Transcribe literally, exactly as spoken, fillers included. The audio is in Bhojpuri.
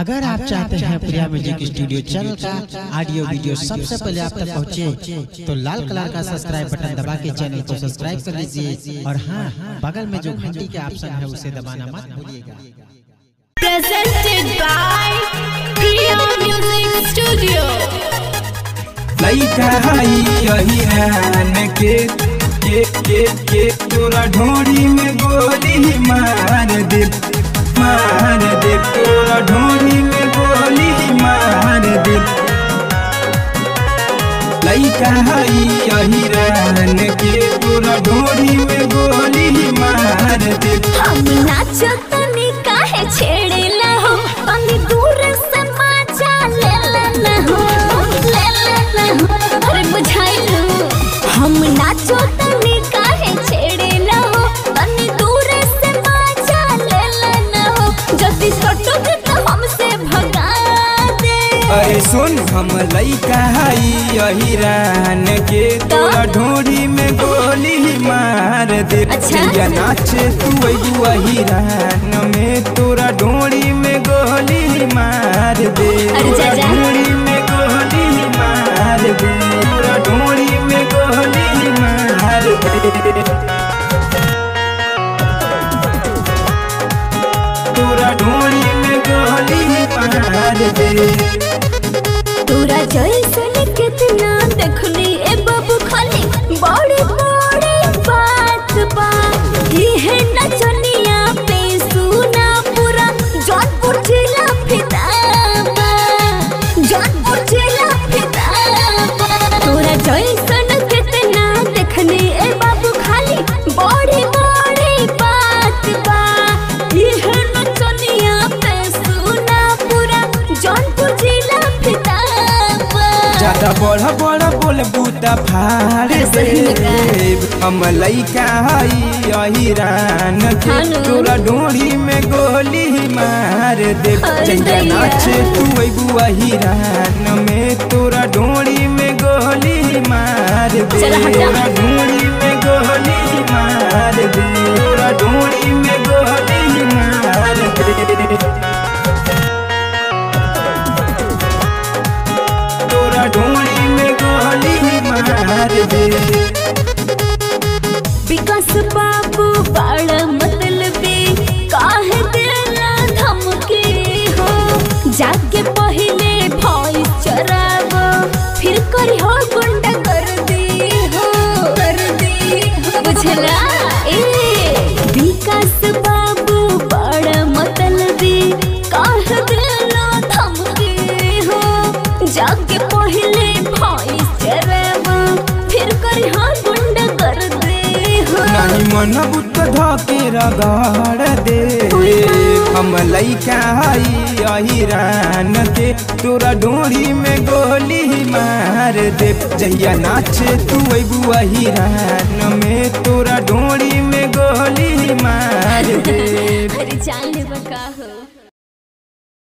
अगर आप चाहते हैं प्रिया म्यूजिक स्टूडियो चैनल का ऑडियो वीडियो सबसे पहले आप तक पहुंचे, तो लाल कलर का सब्सक्राइब बटन दबा के चैनल को सब्सक्राइब कर लीजिए और हाँ, बगल में जो घंटी के ऑप्शन है उसे दबाना मत भूलिएगा। Presented by Priya Music Studio। लइका हई यही रान के के के के तोरा ढोरी में गोली मार दे मार दे तोरा ढोरी में गोली मार दे। लइका हई यही रान के तोरा ढोरी में गोली मार दे। हम नाचत नी काहे छेड़ेला हो, तनी दूर से मजा ले लेना हो ले लेना हो। अरे बुझाइलू हम नाचत नी काहे छेड़ेला हो, तनी दूर से मजा ले लेना हो। जल्दी सटोगे तो हमसे भगा दे। अरे सुन हम लइका हई यही रान के तोरा ढोरी में गोली मार दे। अच्छा नाचे तू वही रान में तोरा ढोरी में गोली मार दे। ढोरी में गोली मार दे तोरा ढोरी में गोली मार दे। तोरा ढोरी में गोली मार दे। तोरा जैसन कितना देखनी ए बाबू, खाली बड़ी बड़ी बात बात ये है नचनिया पे सुना पूरा जौनपुर जिला फिदाबा जौनपुर जिला फिदाबा। तोरा जैसन कितना देखनी ए बाबू, खाली बड़ी बड़ी बात बात ये है नचनिया पे सुना पूरा जौनपुर जिला फिदाबा। ज्यादा बड़ा बड़ा बोल बूता फाड़ दे। हम लइका हई यही रान के तोरा ढोरी में गोली मार दे। जैया नाचे तू वही रान में तोरा ढोरी में गोली मार दे। तोरा ढोरी में गोली मार दे तोरा ढोरी में गोली मार दे। ढोरी में गोली मार दे। विकास बाबू बड़ा मतलबी काहे देला धमकी हो, जाके पहले भई चराब फिर करी हो गुंडा कर दी हो कर दी हो बुझला। ए विकास बाबू बड़ा मतलबी काहे देला धमकी हो, जाके पहले भाई चराब फिर करी हो गुंडा कर दे हो। नहीं मन बुत धके रगड़ दे। हम लइका हई यही रान के तोरा ढोरी में गोली मार दे। जहिया नाचे तू वही रान में तोरा ढोरी में गोली मार दे। अरे जान ले बका।